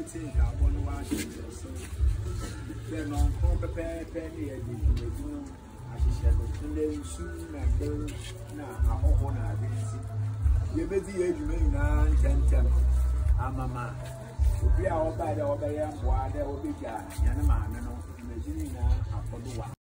meeting carbon wash. Then on prepare penny and you I soon and go now. I hope on a busy. You may be age may 9, 10. Mama. We are all by the other young, why there will be Yanama, imagining a